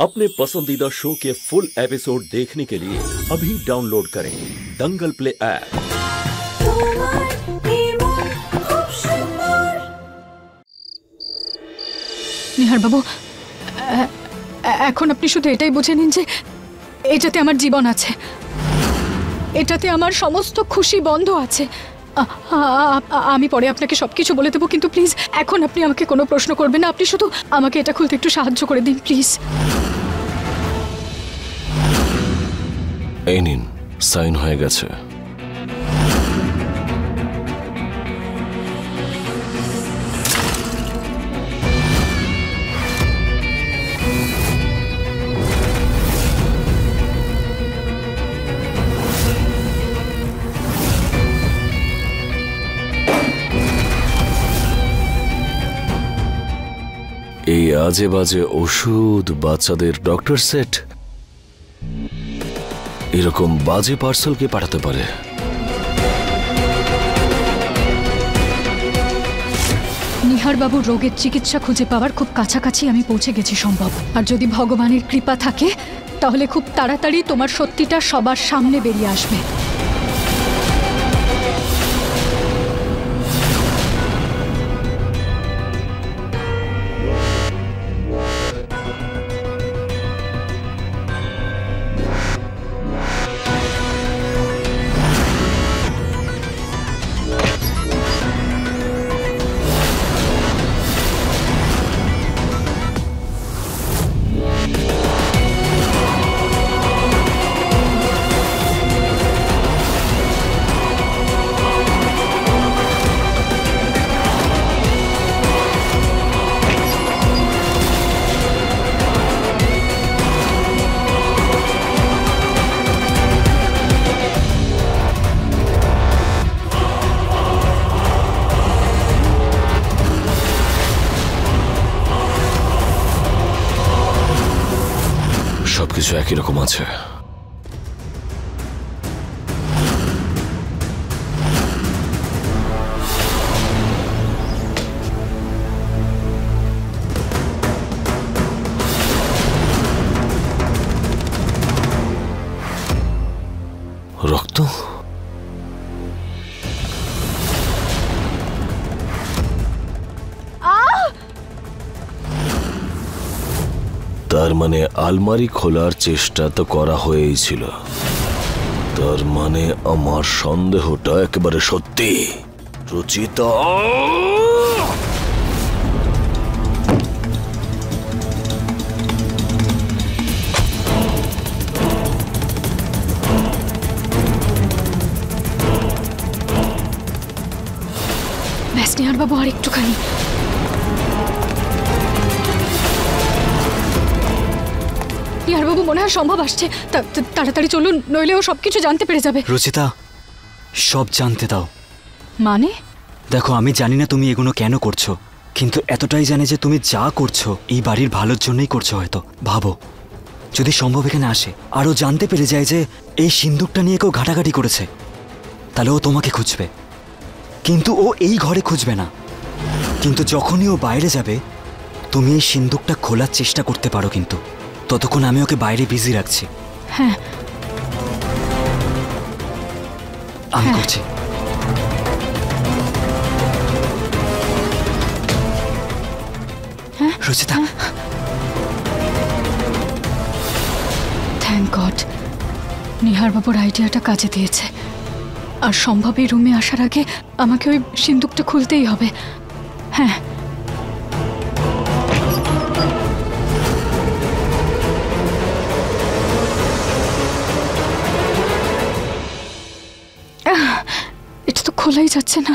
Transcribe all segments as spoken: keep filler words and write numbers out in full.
अपने पसंदीदा शो के फुल एपिसोड देखने के लिए अभी डाउनलोड करें दंगल प्ले ऐप। নিহার বাবু, এখন আপনি শুধু এটাই বুঝে নিন যে এটাতে আমার জীবন আছে, এটাতে আমার সমস্ত খুশি বন্ধ আছে। আমি পরে আপনাকে সবকিছু বলে দেবো, কিন্তু প্লিজ এখন আপনি আমাকে কোনো প্রশ্ন করবেন না। আপনি শুধু আমাকে এটা খুলতে একটু সাহায্য করে দিন প্লিজ। এই নিন, সাইন হয়ে গেছে। এই আজে বাজে ওষুধ, বাচ্চাদের ডক্টর সেট, এরকম বাজে পার্সেল কে পাঠাতে পারে? নিহার বাবুর রোগের চিকিৎসা খুঁজে পাওয়ার খুব কাছাকাছি আমি পৌঁছে গেছি সম্ভব। আর যদি ভগবানের কৃপা থাকে তাহলে খুব তাড়াতাড়ি তোমার সত্যিটা সবার সামনে বেরিয়ে আসবে। সবকিছু একই রকম আছে। রক্ত, তার মানে আলমারি খোলার চেষ্টা তো করা হয়েই ছিল। তার মানে আমার সন্দেহটা একেবারে সত্যি। রুচিতা, ব্যাস নিহার বাবু, আর একটুখানি। নিহার বাবু, মনে হয় সম্ভব আসছে, তাড়াতাড়ি চলুন, নইলেও সবকিছু জানতে পেরে যাবে। রুচিতা, সব জানতে দাও। মানে? দেখো, আমি জানি না তুমি এগুলো কেন করছো, কিন্তু এতটাই জানি যে তুমি যা করছো এই বাড়ির ভালোর জন্যই করছো। হয়তো ভাবো, যদি সম্ভব এখানে আসে আরও জানতে পেরে যায় যে এই সিন্দুকটা নিয়ে কেউ ঘাটাঘাটি করেছে, তাহলে ও তোমাকে খুঁজবে। কিন্তু ও এই ঘরে খুঁজবে না। কিন্তু যখনই ও বাইরে যাবে তুমি এই সিন্দুকটা খোলার চেষ্টা করতে পারো, কিন্তু ততক্ষণ আমি ওকে বাইরে বিজি রাখছি। হ্যাঁ, আমি করছি। রুচিতা, থ্যাংক গড, নিহার বাবুর আইডিয়াটা কাজে দিয়েছে। আর সম্ভব এই রুমে আসার আগে আমাকে ওই সিন্দুকটা খুলতেই হবে। হ্যাঁ, এটা তো খোলাই যাচ্ছে না।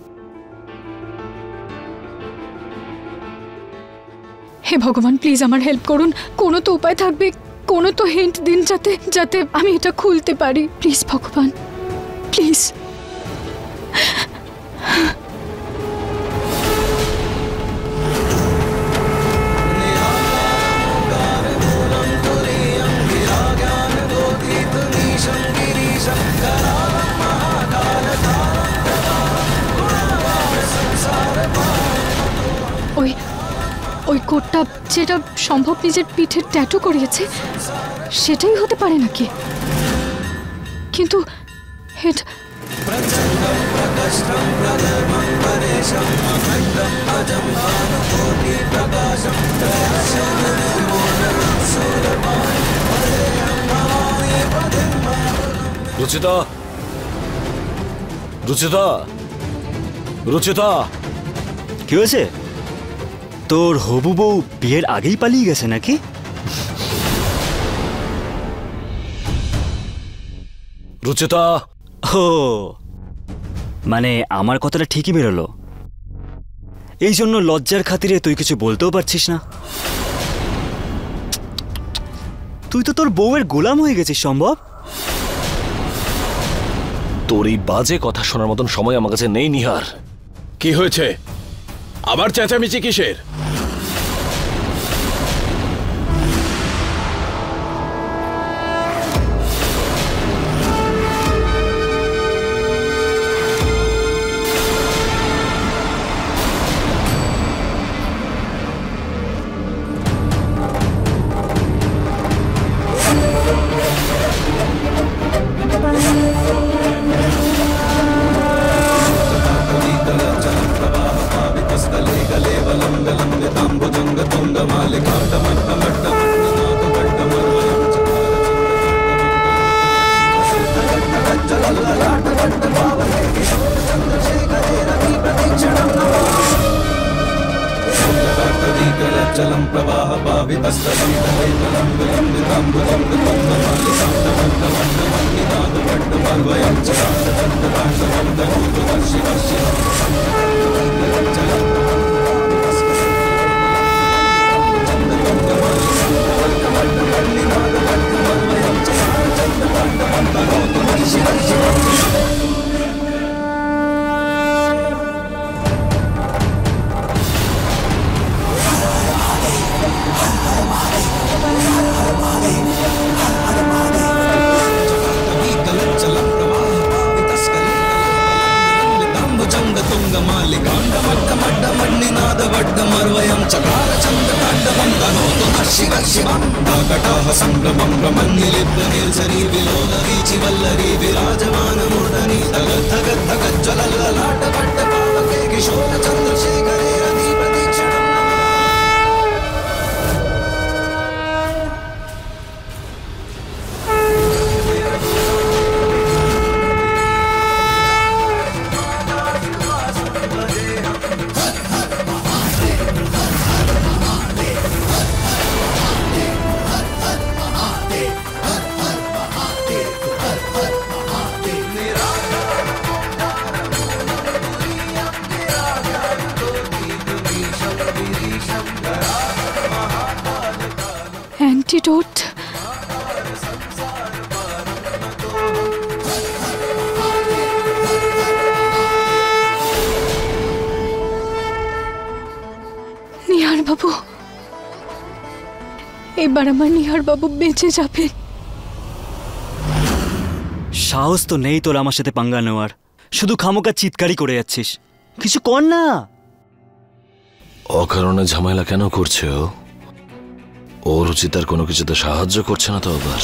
হে ভগবান, প্লিজ আমার হেল্প করুন। কোনো তো উপায় থাকবে, কোনো তো হিন্ট দিন যাতে যাতে আমি এটা খুলতে পারি। প্লিজ ভগবান, প্লিজ। ওই ওই কোটটা যেটা সম্ভব নিজের পিঠে ট্যাটু করিয়েছে সেটাই হতে পারে নাকি? কিন্তু এটা রুচিতা, রুচিতা, রুচিতা, কি হয়েছে? তোর হবু বউ বিয়ের আগেই পালিয়ে গেছে নাকি? রুচিতা। ও মানে আমার কথাটা ঠিকই বেরোলো। এই জন্য লজ্জার খাতিরে তুই কিছু বলতেও পারছিস না। তুই তো তোর বউয়ের গোলাম হয়ে গেছিস সম্ভব। তোর এই বাজে কথা শোনার মতন সময় আমার কাছে নেই নিহার। কি হয়েছে? আবার চেঁচামেচি কিসের? অ্যান্টিডোট। নিহার বাবু, এবার আমার নিহার বাবু বেঁচে যাবে। সাহস তো নেই তোর আমার সাথে পাঙ্গা নেওয়ার, শুধু খামোকা চিৎকারি করে যাচ্ছিস। কিছু কর না। অকারণে ঝামেলা কেন করছে ও? ও রুচিতার কোনো কিছুতে সাহায্য করছে না তো আবার?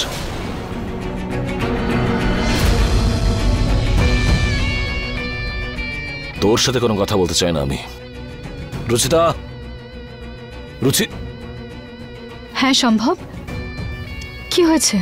তোর সাথে কোনো কথা বলতে চাই না আমি। রুচিতা, রুচি। হ্যাঁ সম্ভব, কি হয়েছে?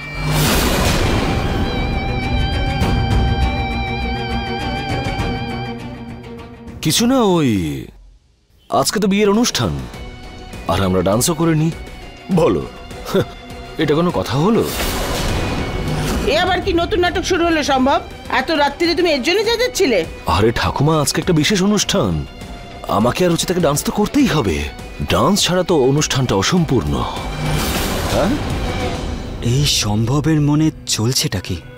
কিছু না, ওই আজকে তো বিয়ের অনুষ্ঠান আর আমরা ডান্সও করিনি। বলো, এটা কোনো কথা হলো? এ আবার কি নতুন নাটক শুরু হলো সম্ভব? এত রাত্রিরে তুমি এর জন্য যাচ্ছিলে? আরে ঠাকুমা, আজকে একটা বিশেষ অনুষ্ঠান, আমাকে আর রুচিতাকে ডান্স তো করতেই হবে। ডান্স ছাড়া তো অনুষ্ঠানটা অসম্পূর্ণ। হ্যাঁ, এই সম্ভবের মনে চলছেটা কি?